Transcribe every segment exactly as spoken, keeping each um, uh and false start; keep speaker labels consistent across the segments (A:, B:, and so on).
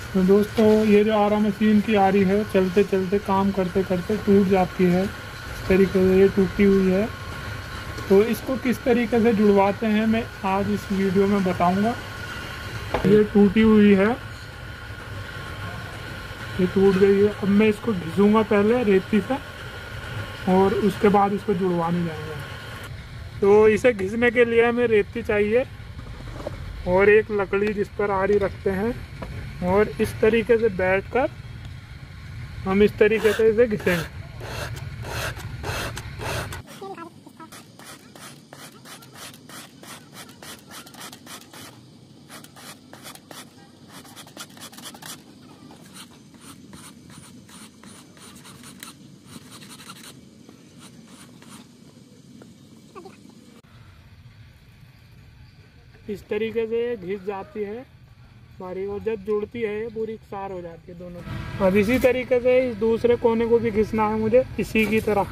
A: तो दोस्तों ये जो आरा मशीन की आरी है चलते चलते काम करते करते टूट जाती है। इस तरीके से ये टूटी हुई है। तो इसको किस तरीके से जुड़वाते हैं मैं आज इस वीडियो में बताऊंगा। ये टूटी हुई है, ये टूट गई है। अब मैं इसको घिसूंगा पहले रेती से और उसके बाद इसको जुड़वाने जाएंगे। तो इसे घिसने के लिए हमें रेती चाहिए और एक लकड़ी जिस पर आरी रखते हैं, और इस तरीके से बैठकर हम इस तरीके से इसे घिसेंगे। इस तरीके से घिस जाती है हमारी, और जब जुड़ती है ये पूरी एकसार हो जाती है दोनों। अब इसी तरीके से इस दूसरे कोने को भी घिसना है मुझे इसी की तरह।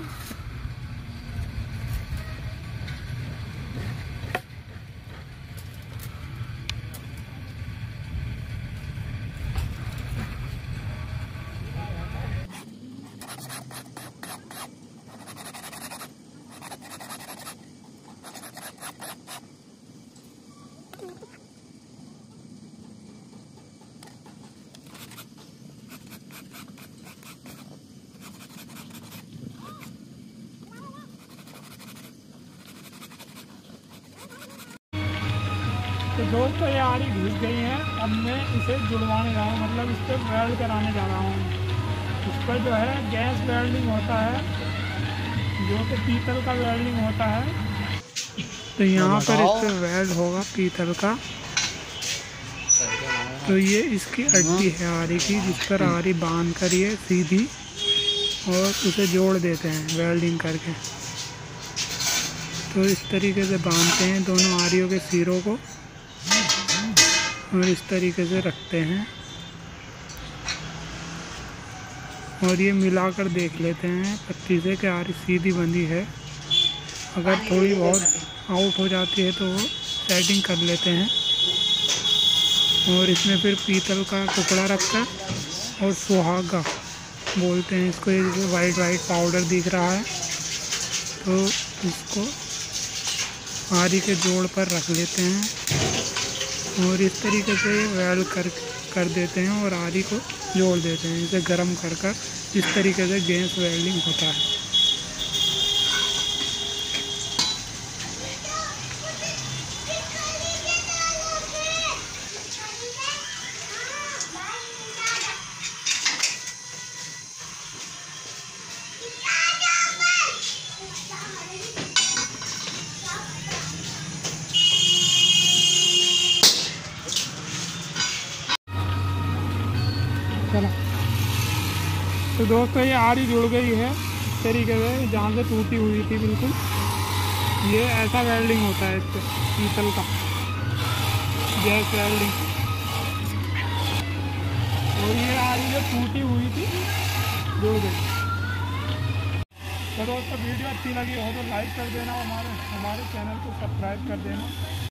A: तो दोस्तों ये आरी घिस गई है। अब मैं इसे जुड़वाने जा रहा हूँ, मतलब इस पर वेल्ड कराने जा रहा हूँ। इस पर जो है गैस वेल्डिंग होता है, जो कि पीतल का वेल्डिंग होता है। तो यहाँ पर इस पर वेल्ड होगा पीतल का। तो ये इसकी अड्डी है आरी की, जिस पर आरी बांध कर ये सीधी और उसे जोड़ देते हैं वेल्डिंग करके। तो इस तरीके से बांधते हैं दोनों आरियों के सिरों को और इस तरीके से रखते हैं, और ये मिलाकर देख लेते हैं पत्ती से कि आरी सीधी बंधी है। अगर थोड़ी बहुत आउट हो जाती है तो वो सेटिंग कर लेते हैं। और इसमें फिर पीतल का टुकड़ा रखकर और सुहागा बोलते हैं इसको, ये जैसे वाइट वाइट पाउडर दिख रहा है, तो इसको आरी के जोड़ पर रख लेते हैं और इस तरीके से वेल्ड कर कर देते हैं और आरी को जोड़ देते हैं। इसे गर्म कर कर इस तरीके से गैस वेल्डिंग होता है। चलो तो दोस्तों ये आरी जुड़ गई है इस तरीके से, जहाँ से टूटी हुई थी बिल्कुल। ये ऐसा वेल्डिंग होता है इससे, पीतल का गैस वेल्डिंग। और ये आरी जो टूटी हुई थी जुड़ गई। तो दोस्तों वीडियो अच्छी लगी हो तो लाइक कर देना, हमारे हमारे चैनल को सब्सक्राइब कर देना।